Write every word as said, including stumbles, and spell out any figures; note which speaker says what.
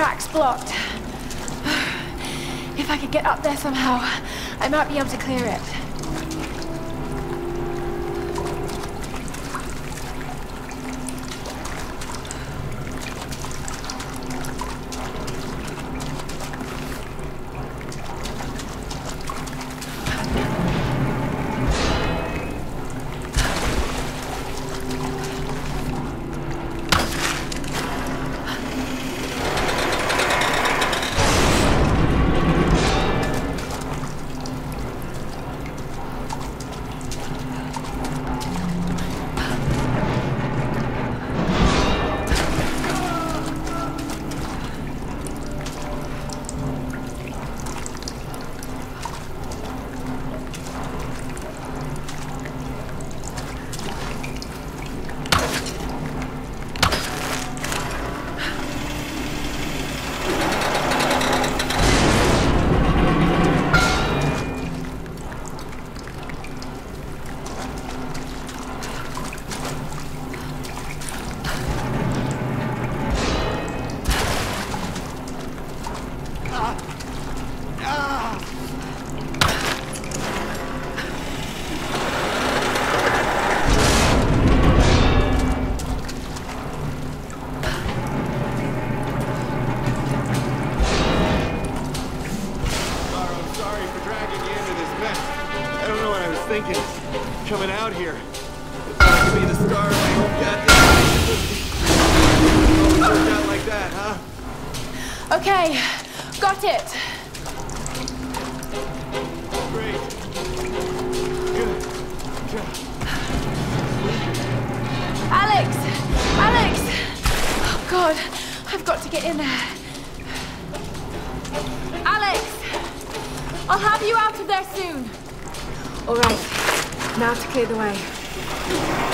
Speaker 1: track's blocked. If I could get up there somehow, I might be able to clear it.
Speaker 2: thinking, coming out here. If I could be the star of my own goddamn... It worked out like that, huh?
Speaker 1: Okay, got it.
Speaker 2: Great. Good. Good.
Speaker 1: Alex! Alex! Oh God, I've got to get in there. Alex! I'll have you out of there soon. All right, now to clear the way.